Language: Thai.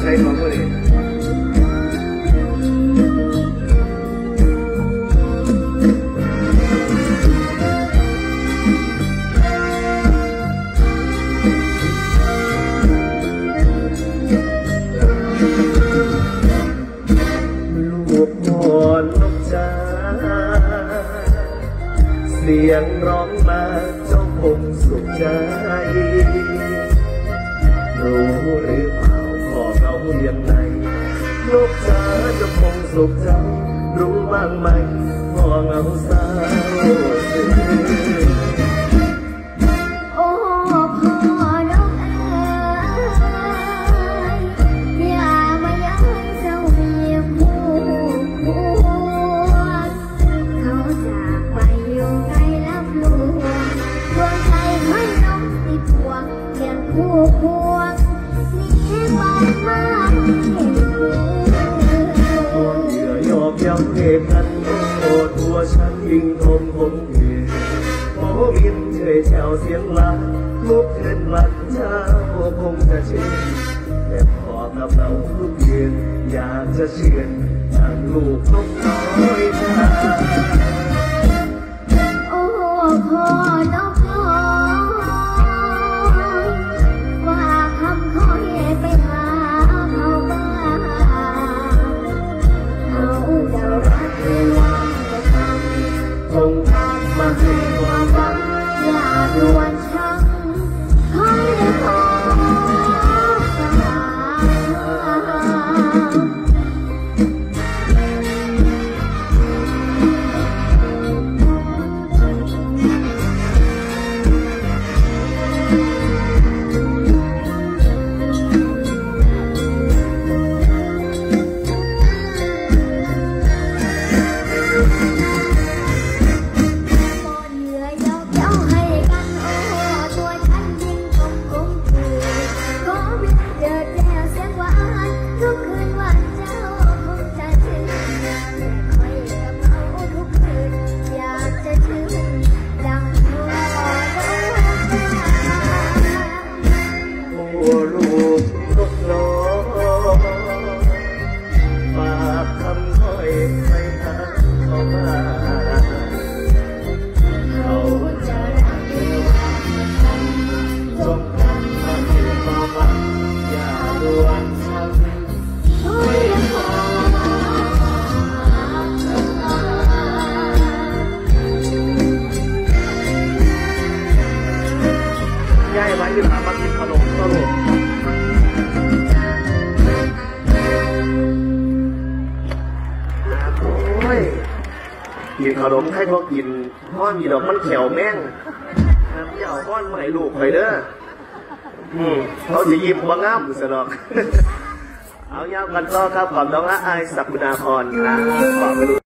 ใช้ของมือลูกพ่อนกจ๋าเสียงร้องมาเจ้าคงสุขใจรู้หรือเปล่าพ่อเราเลี้ยงในลูกจ๋าจะคงสุขใจรู้บ้างไหมพ่อเหงาเศร้าโอ้พ่อนกอย่ามาย้ายเจ้าเมียผู้เขาจากไปอยู่ไกลลับลวงดวงใจค่อยนกติดพวงเพียงผู้พวงนี่บ้านมาห่วงเหยื่อยอบย้ำเหตุกันโอดตัวฉันยิ่งทนคงเหตุโอ้บินเฉยแถวเสียงลาลุกขึ้นหลังเช้าคงจะเชื่อแต่พอกับเราทุกเย็นอยากจะเชื่อทางลูกนกน้อยชาโอ้พ่อนกน้อยว่าคำขอให้ไปหาเขาบ้างเขาจะรักหรือว่าจะทำคงทำมาให้ความหวังอย่าด่วนชังคอยขอย่ายไว้ที่พามากินขนมตลกโอ้ยกินขนมให้เขากินพ่อมีดอกมันแขวแม่งน้ำยาวก้อนใหม่ลูกไปเด้อเขาจะยิ้มว่างามสนอกเอายาวกันต่อครับขอบน้องละอายศักดิ์นาพรครับขอบคุณ